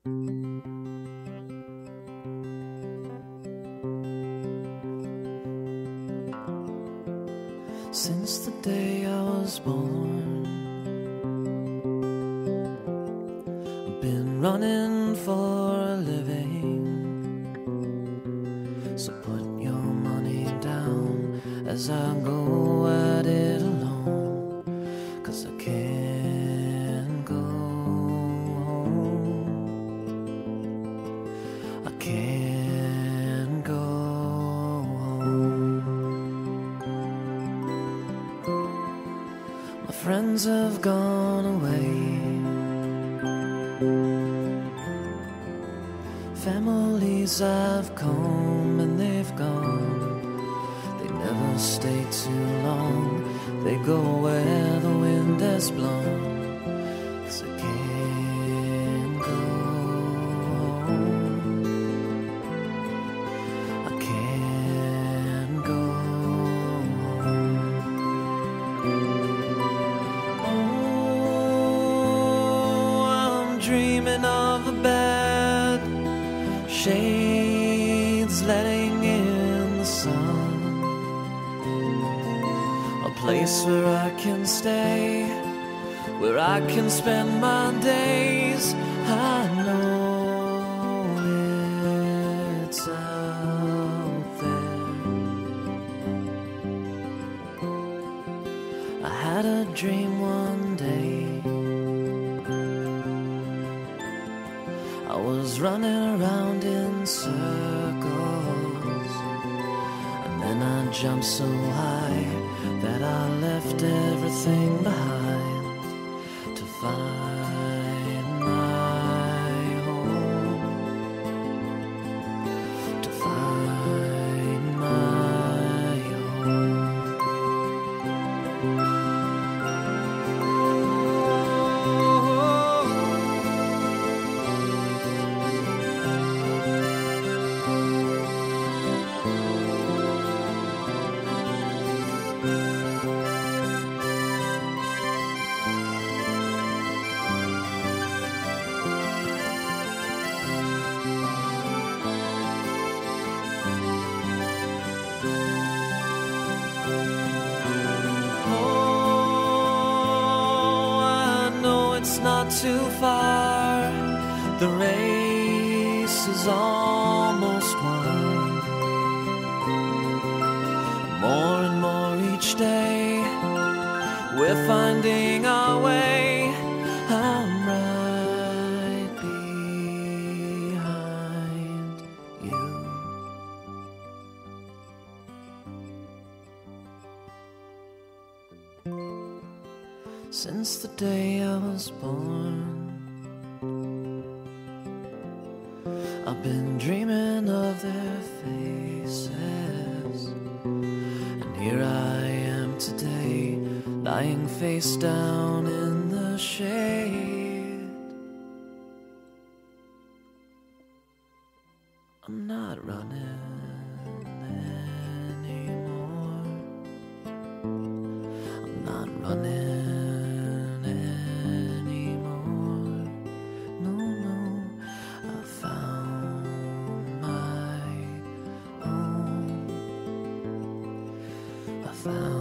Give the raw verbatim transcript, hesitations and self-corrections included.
Since the day I was born, I've been running for a living. So put your money down as I go at it alone, 'cause I can't go home. I can't go home. My friends have gone away, families have come and they've gone. They never stay too long, they go where the wind has blown. 'Cause I can't go home. I can't go home. Oh, I'm dreaming of a bed, shades letting in the sun, a place where I can stay, where I can spend my days. I know it's out there. I had a dream one day, I was running around in circles, and then I jumped so high that I left everything behind to find my home, to find my home. It's not too far, the race is almost won. More and more each day, we're finding our way. I'm right behind you. Since the day I was born, I've been dreaming of their faces, and here I am today, lying face down in the shade. I'm not running anymore. I'm not running found